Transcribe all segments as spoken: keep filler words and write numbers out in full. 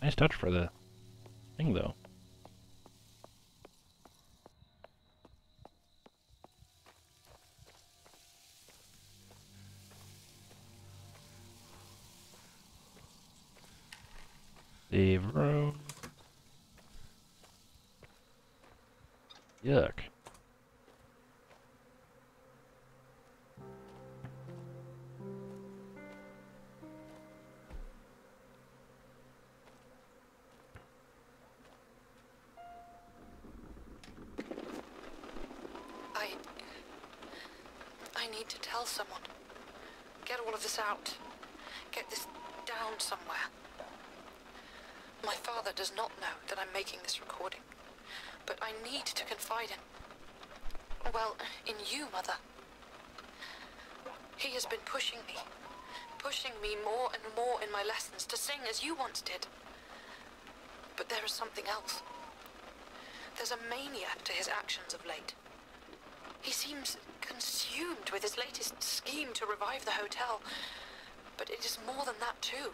Nice touch for the thing, though. Save room. Yuck. I... I need to tell someone. Get all of this out. Get this down somewhere. My father does not know that I'm making this recording, but I need to confide in... well, in you, Mother. He has been pushing me, pushing me more and more in my lessons to sing as you once did. But there is something else. There's a mania to his actions of late. He seems consumed with his latest scheme to revive the hotel, but it is more than that too.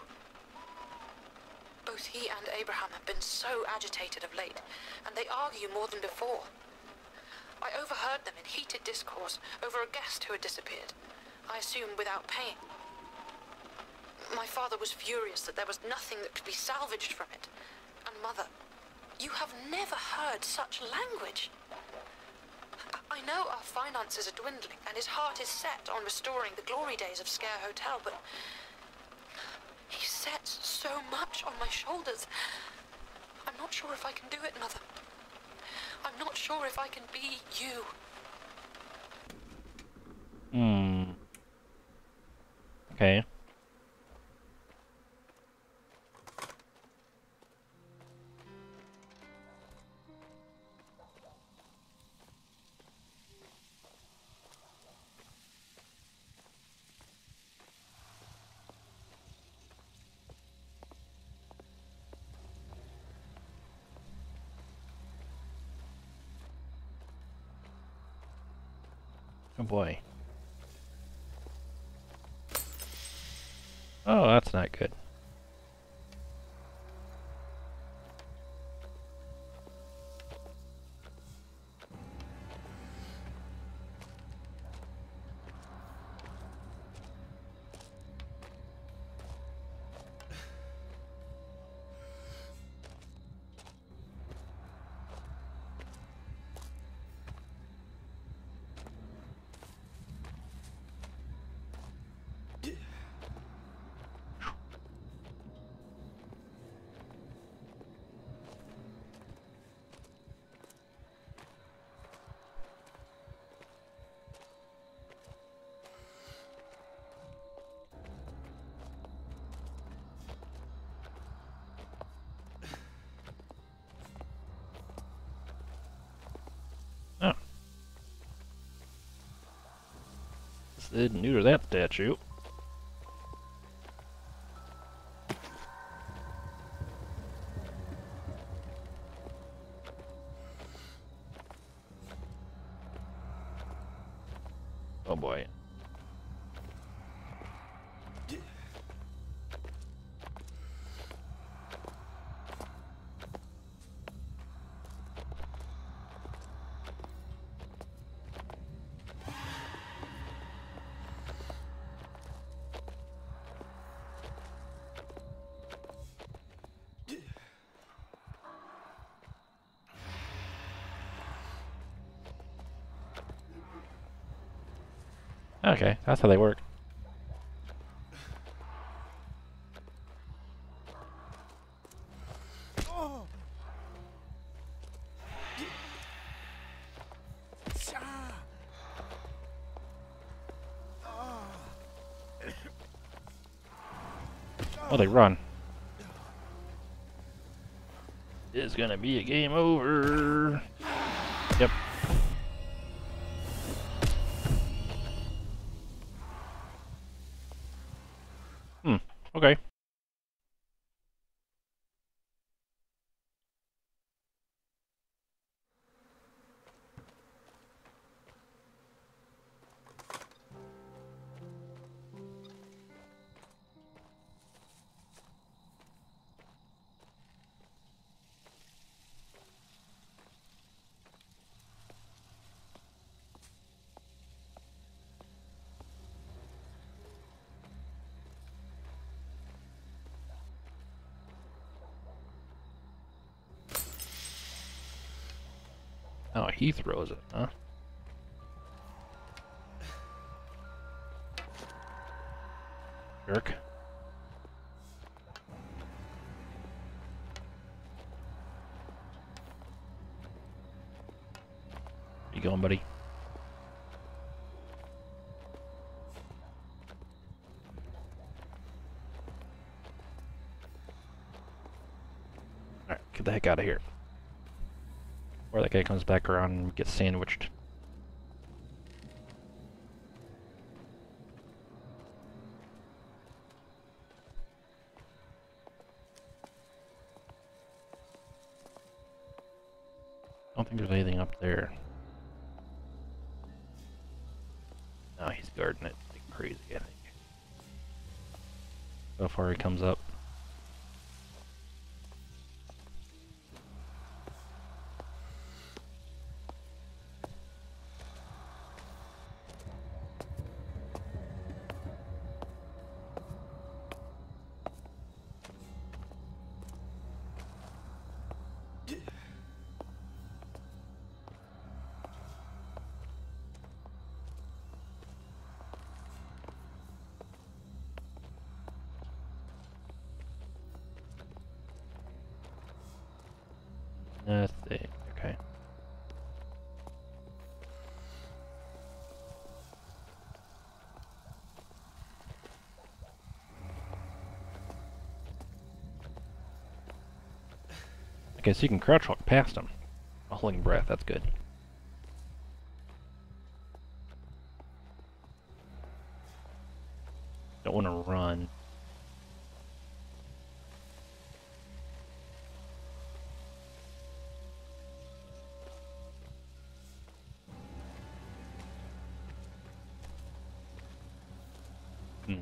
Both he and Abraham have been so agitated of late, and they argue more than before. I overheard them in heated discourse over a guest who had disappeared, I assume without paying. My father was furious that there was nothing that could be salvaged from it. And Mother, you have never heard such language. I know our finances are dwindling, and his heart is set on restoring the glory days of Sker Hotel, but... he sets so much on my shoulders. I'm not sure if I can do it, Mother. I'm not sure if I can be you. Hmm. Okay. Oh boy. Oh, that's not good. Oh. Didn't neuter that statue. Oh boy. Okay, that's how they work. Oh, they run. It's gonna be a game over. Yep. Hmm, okay. he throws it, huh? Jerk. Where you going, buddy? Alright, get the heck out of here. Or that guy comes back around and gets sandwiched. I don't think there's anything up there. No, he's guarding it like crazy, I think. So far he comes up. Nothing. Okay. Okay, so you can crouch walk past him. While holding breath, that's good. Don't want to run. Hmm.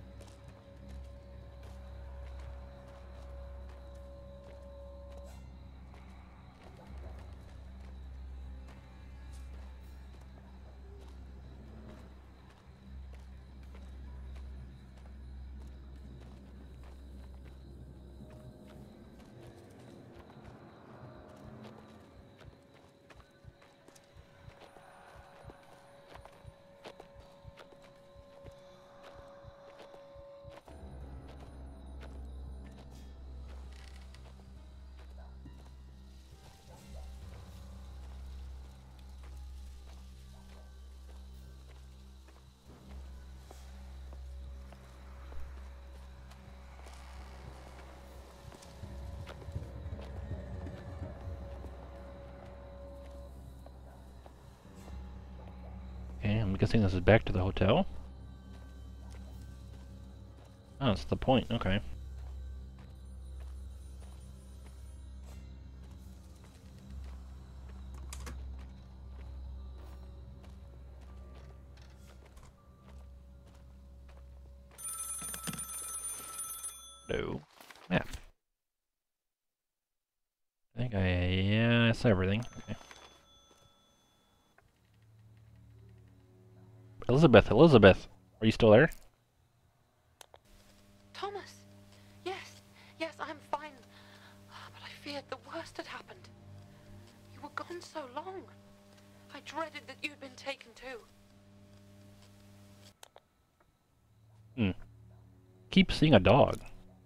Okay, I'm guessing this is back to the hotel. Oh, that's the point, okay. No. Map. I think I, yeah, I saw everything. Okay. Elizabeth, Elizabeth, are you still there? Thomas! Yes, yes, I'm fine. But I feared the worst had happened. You were gone so long. I dreaded that you'd been taken too. Hmm. Keep seeing a dog.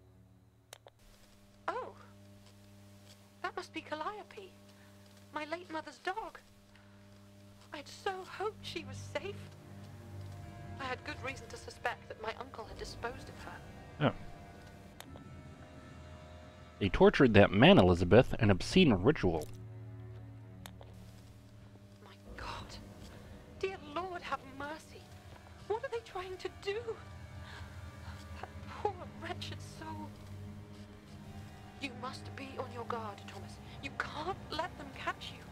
Oh! That must be Calliope, my late mother's dog. I'd so hoped she was safe. I had good reason to suspect that my uncle had disposed of her. Oh. They tortured that man, Elizabeth, an obscene ritual. My God. Dear Lord, have mercy. What are they trying to do? That poor, wretched soul. You must be on your guard, Thomas. You can't let them catch you.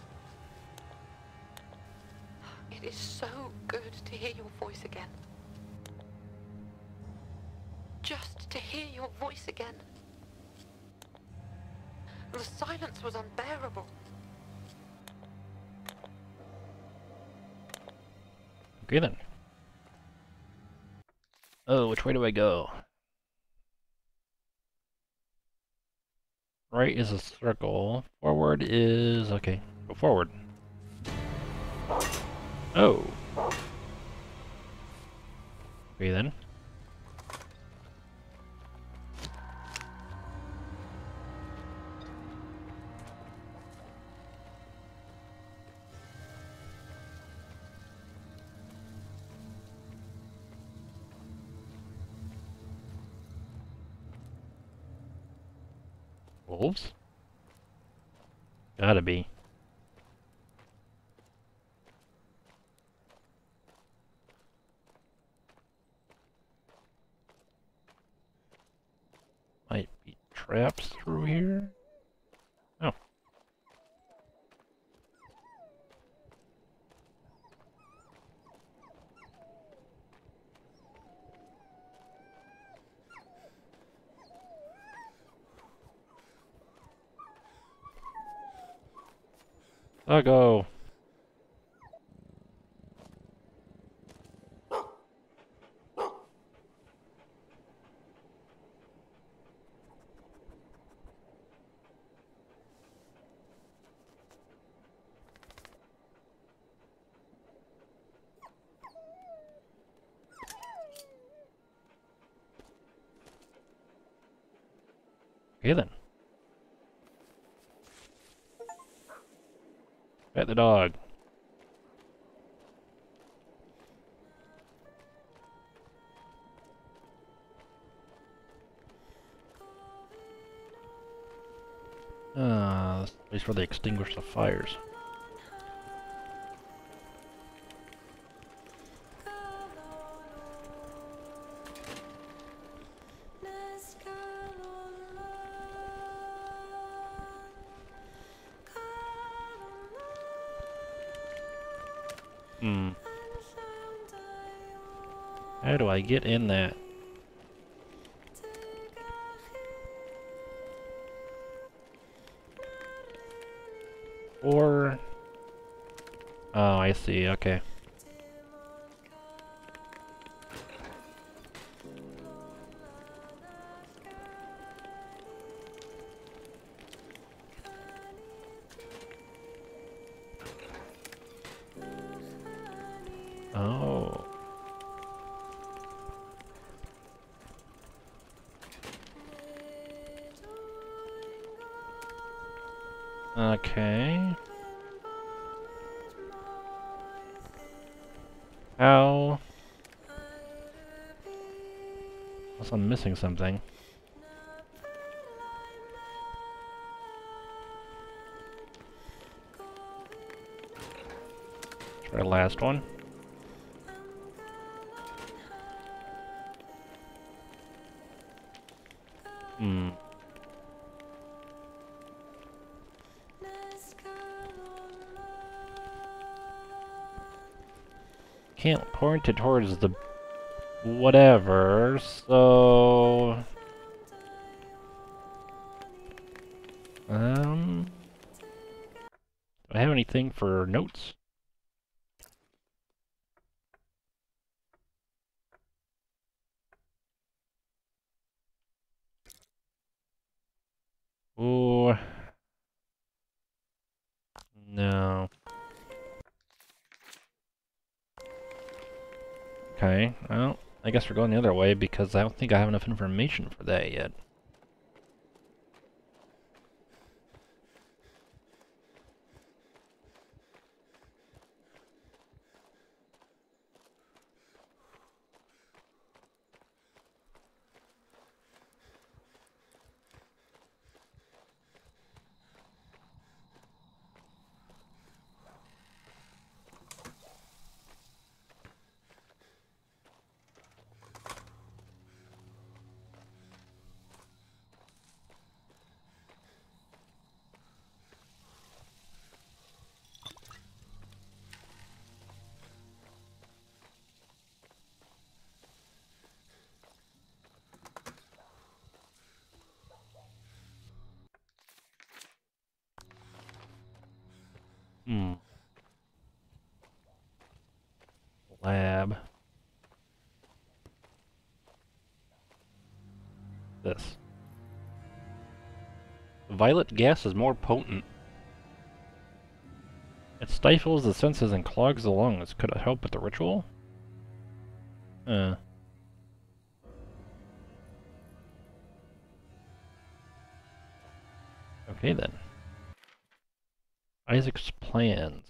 It is so good to hear your voice again. Just to hear your voice again. The silence was unbearable. Okay then. Oh, which way do I go? Right is a circle. Forward is... okay, go forward. Oh. Okay then. Wolves? Gotta be. Might be traps through here? Oh. Doggo! Okay then. Pet the dog. Ah, uh, this place where they extinguish the fires. Hmm. How do I get in that? Or... Oh, I see, okay. Oh. Okay. How? Unless I'm missing something. Try the last one. Hmm. Can't point it towards the whatever, so... Um... Do I have anything for notes? Ooh... No. Okay, well, I guess we're going the other way because I don't think I have enough information for that yet. Hmm. Lab. This. The violet gas is more potent. It stifles the senses and clogs the lungs. Could it help with the ritual? Uh. Okay then. Isaac's plans.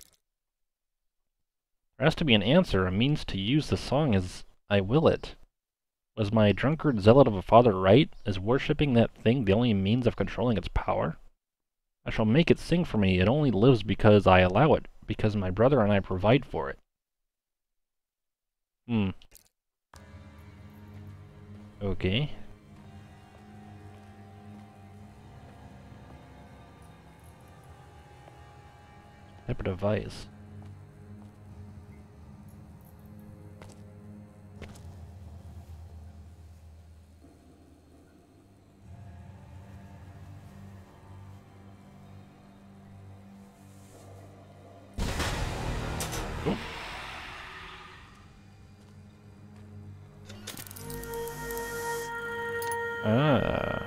There has to be an answer, a means to use the song as I will it. Was my drunkard zealot of a father right? Is worshipping that thing the only means of controlling its power? I shall make it sing for me. It only lives because I allow it, because my brother and I provide for it. Hmm. Okay. Type of device. Oh. Ah.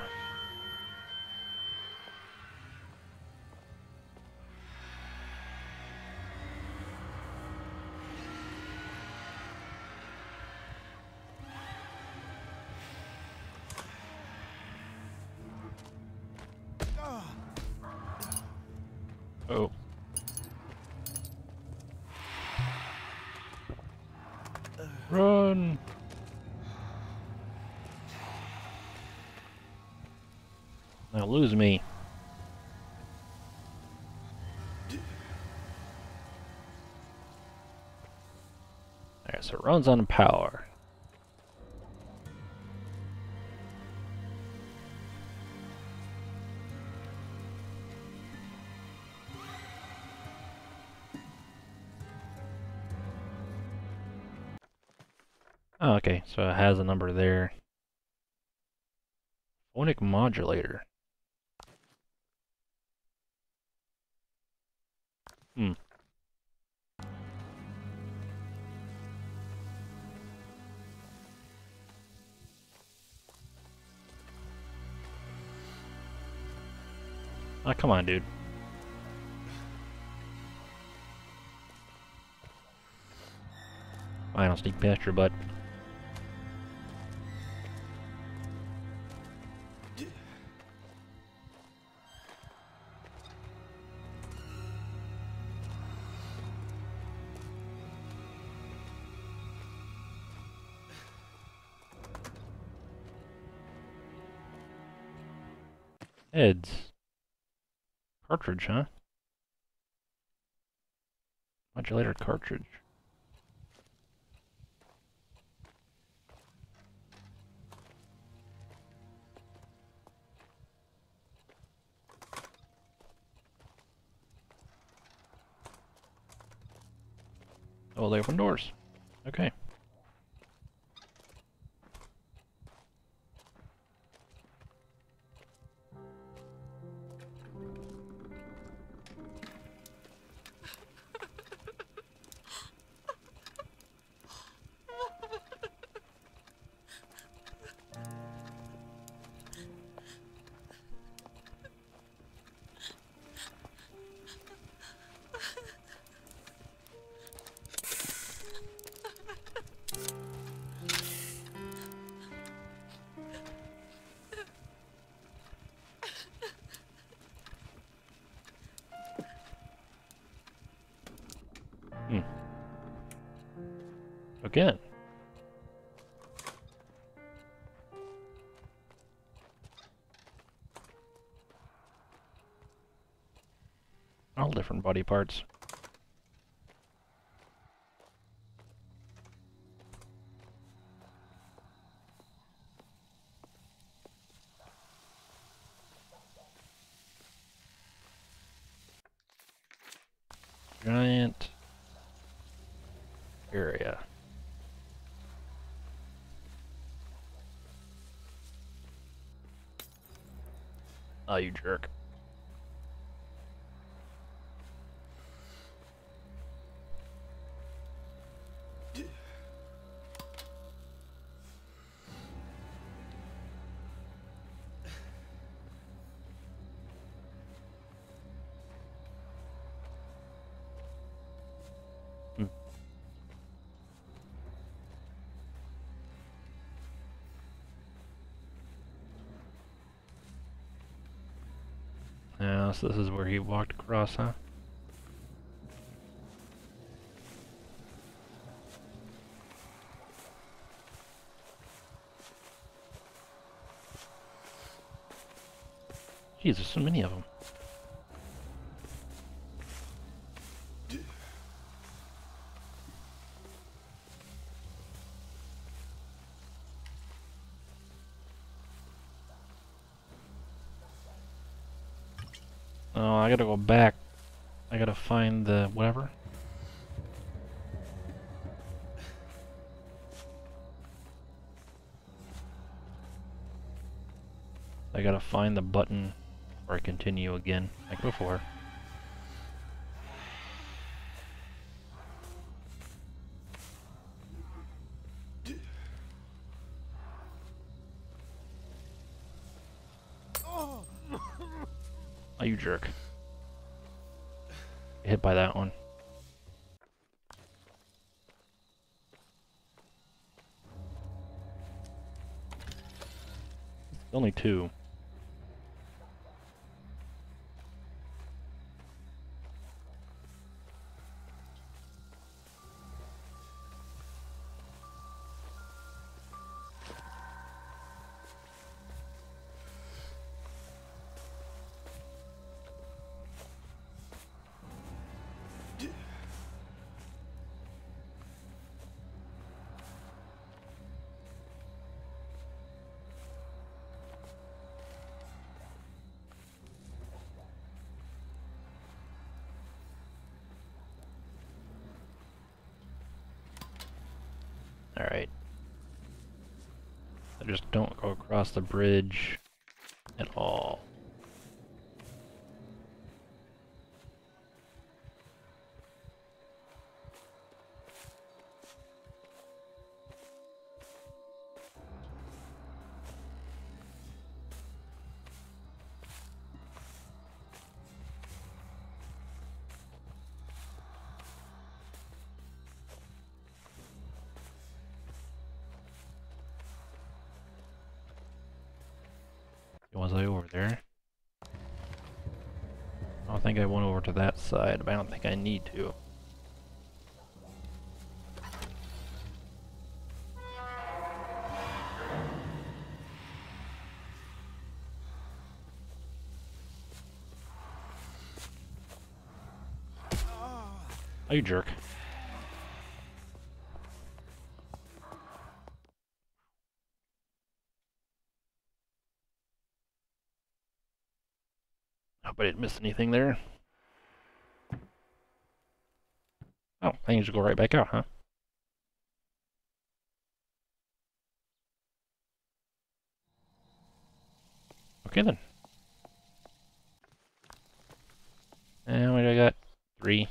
Oh. Run! Now lose me. Alright, so it runs on power. Oh, okay, so it has a number there. Phonic modulator. Hmm. Ah, come on, dude. Fine, I'll sneak past your butt. Heads. Cartridge, huh? Modulator cartridge. Oh, they open doors. Okay. Hmm. Again. All different body parts. Giant area. Oh, you jerk. guess this is where he walked across, huh? Jeez, there's so many of them. Oh, I gotta go back. I gotta find the whatever. I gotta find the button or continue again, like before. Oh, you jerk. Get hit by that one. Only two. Alright. I just don't go across the bridge at all. Was I over there? I don't think I went over to that side, but I don't think I need to. Oh, you jerk. Hope I didn't miss anything there. Oh, I can just go right back out, huh? Okay then. And what do I got? Three.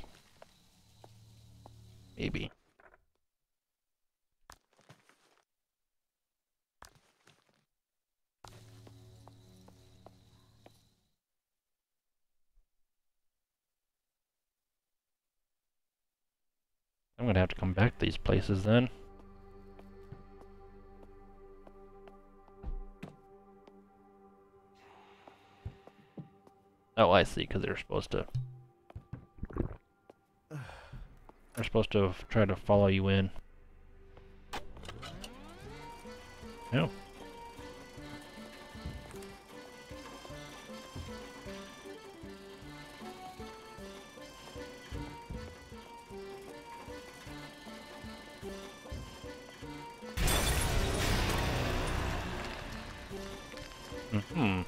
Maybe. I'm gonna have to come back to these places then. Oh, I see, because they're supposed to... They're supposed to try to follow you in. Oh. Mm-hmm.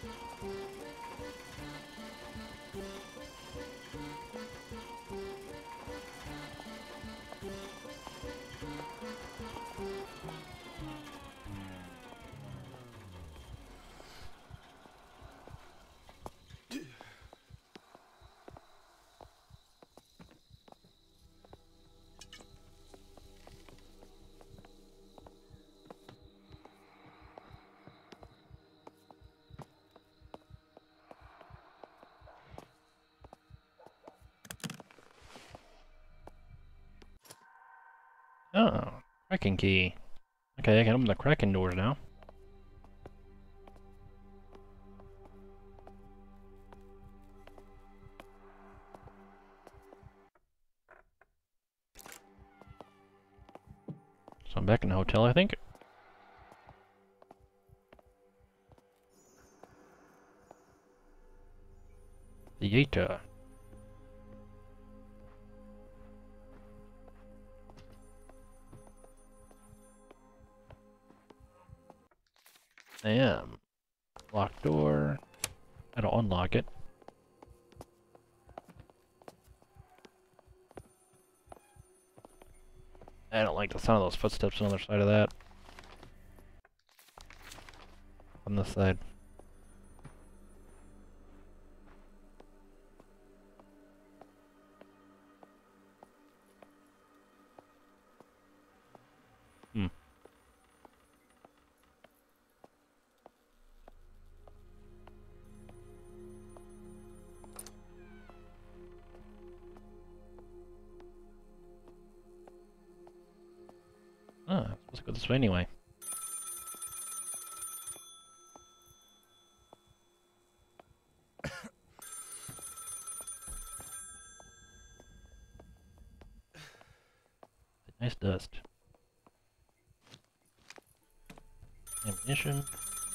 Oh, Kraken key. Okay, I can open the Kraken doors now. So I'm back in the hotel, I think. Theater. I am. Locked door. I don't unlock it. I don't like the sound of those footsteps on the other side of that. On this side. Hmm. Ah, I'm supposed to go this way anyway. Nice dust. Ammunition.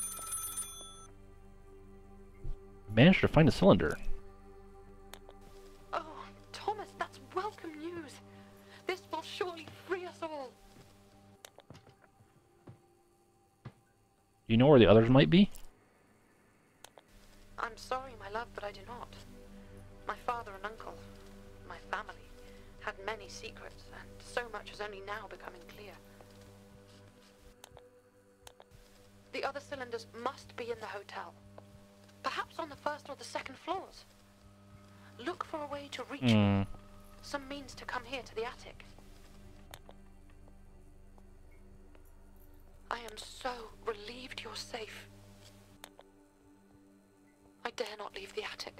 Managed to find a cylinder. Oh, Thomas, that's welcome news. This will surely free us all. Do you know where the others might be? I'm sorry, my love, but I do not. My father and uncle, my family, had many secrets, and so much is only now becoming clear. The other cylinders must be in the hotel. Perhaps on the first or the second floors. Look for a way to reach Hmm. me. Some means to come here to the attic. I am so relieved you're safe. I dare not leave the attic.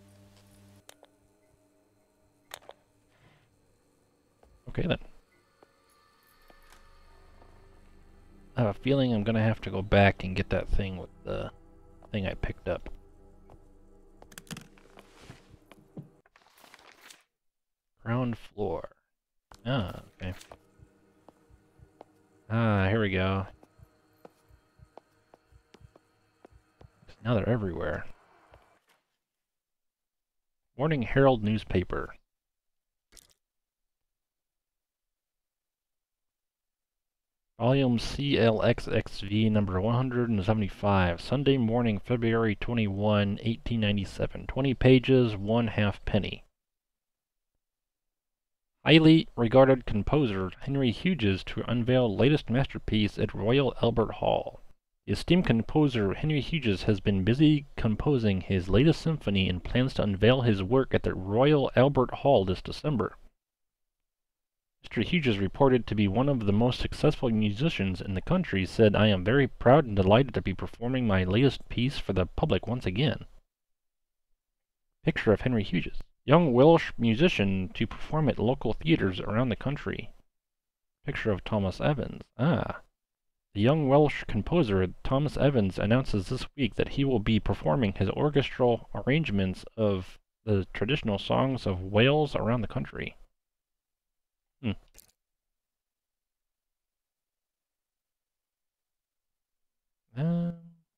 Okay then. I have a feeling I'm gonna have to go back and get that thing with the thing I picked up. Ground floor. Ah, okay. Ah, here we go. Now they're everywhere. Morning Herald newspaper. Volume C L X X V number one hundred seventy-five. Sunday morning, February twenty-first, eighteen ninety-seven. twenty pages, one half penny. Highly regarded composer Henry Hughes to unveil latest masterpiece at Royal Albert Hall. The esteemed composer Henry Hughes has been busy composing his latest symphony and plans to unveil his work at the Royal Albert Hall this December. Mister Hughes, reported to be one of the most successful musicians in the country, said, "I am very proud and delighted to be performing my latest piece for the public once again." Picture of Henry Hughes. Young Welsh musician to perform at local theaters around the country. Picture of Thomas Evans. Ah. The young Welsh composer Thomas Evans announces this week that he will be performing his orchestral arrangements of the traditional songs of Wales around the country. Hmm. Um,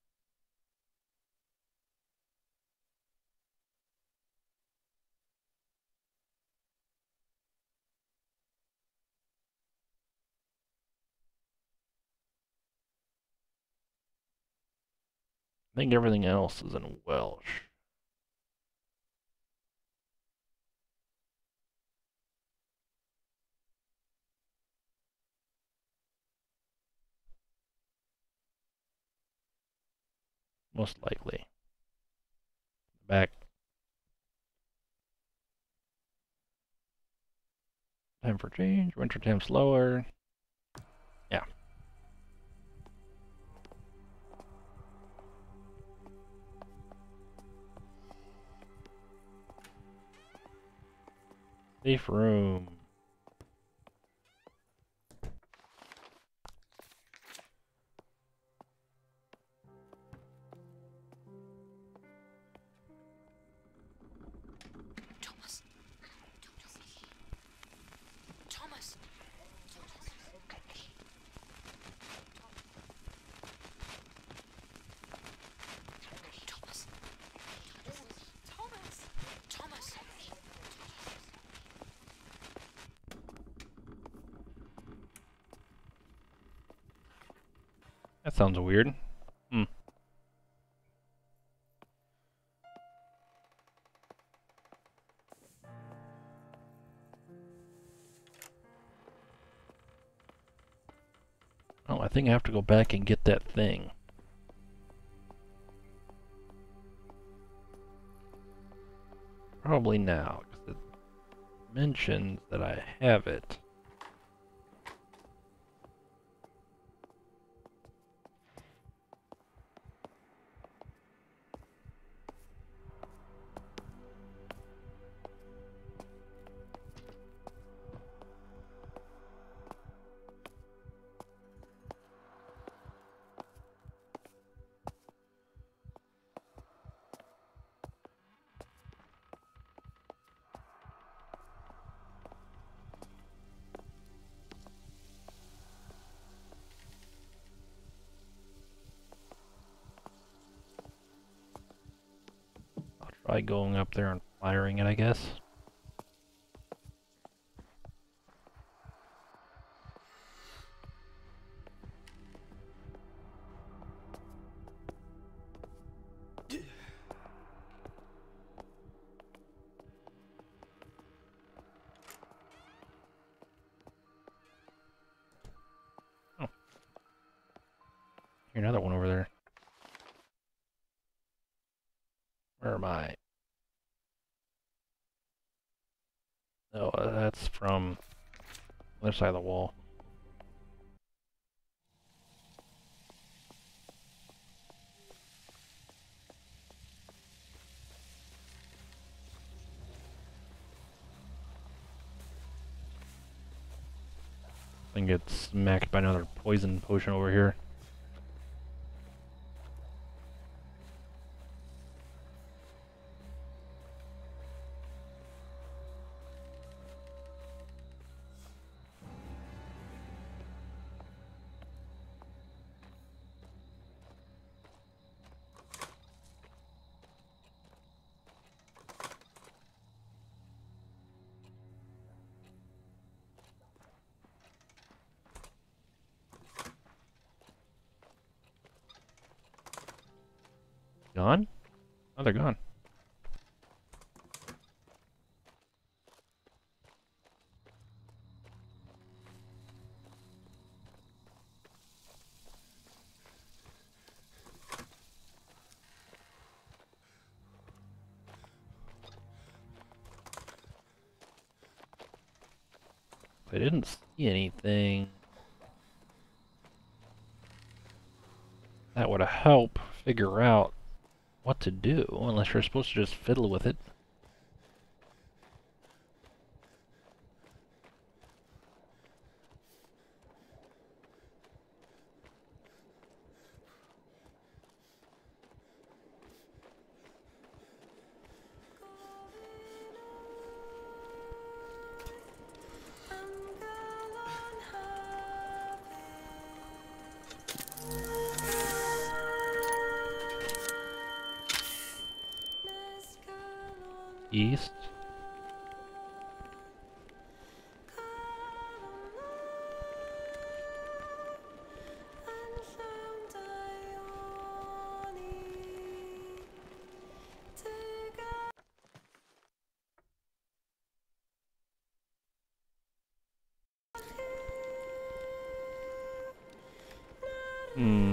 I think everything else is in Welsh. Most likely. Back. Time for change. Winter time slower. Yeah. Safe room. Thomas. Thomas. That sounds weird. Hmm. Oh, I think I have to go back and get that thing. Probably now, because it mentions that I have it. I'll try going up there and firing it, I guess. Oh, here's another one over there. Where am I? Oh, uh, that's from the other side of the wall. And get smacked by another poison potion over here. Gone? Oh, they're gone. I didn't see anything that would help figure out what to do, unless you're supposed to just fiddle with it. East. Hmm.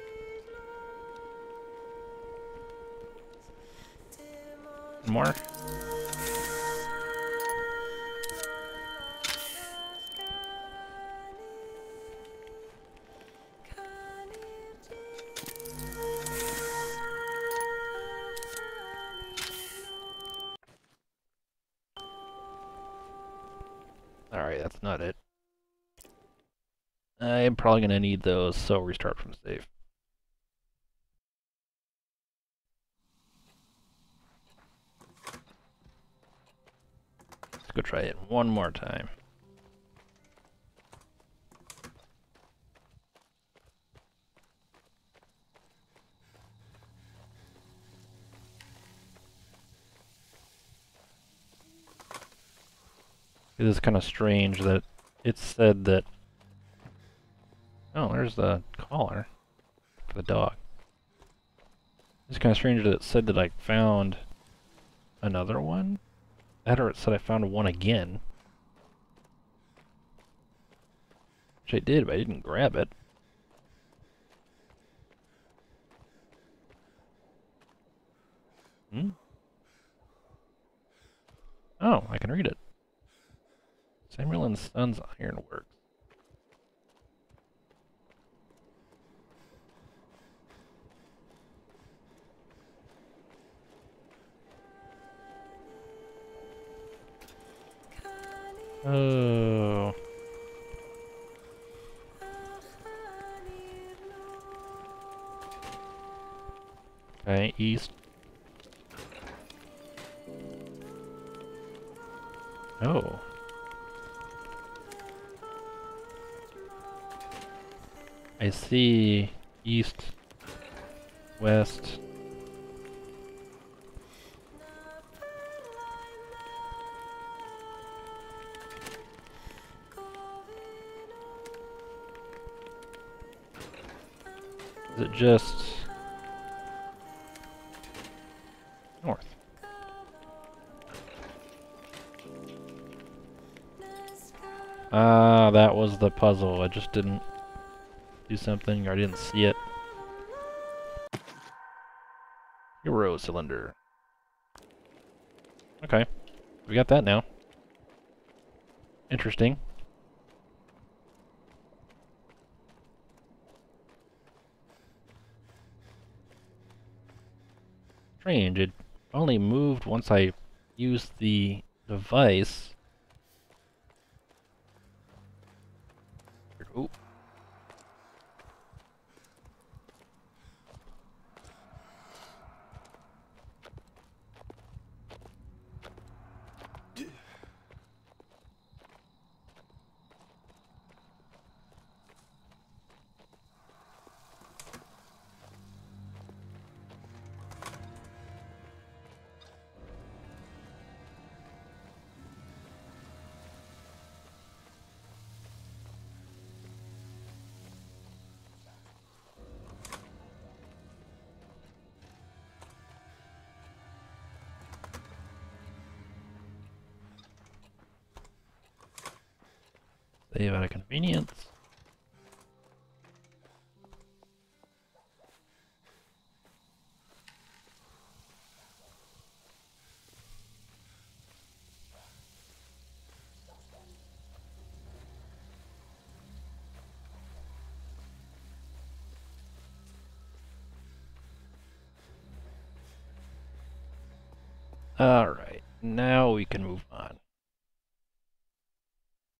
More? Alright, that's not it. I'm probably gonna need those, so restart from save. Let's go try it one more time. It is kind of strange that it said that... Oh, there's the collar. for the dog. It's kind of strange that it said that I found another one. That or it said I found one again. Which I did, but I didn't grab it. Hmm? Oh, I can read it. Samuel and Sons Ironworks. Oh. Okay, east. Oh. I see east, west. Is it just north? Ah, that was the puzzle. I just didn't do something or I didn't see it. Hero cylinder. Okay, we got that now. Interesting. Strange, it only moved once I used the device. Ooh. Save out of convenience. Alright, now we can move on.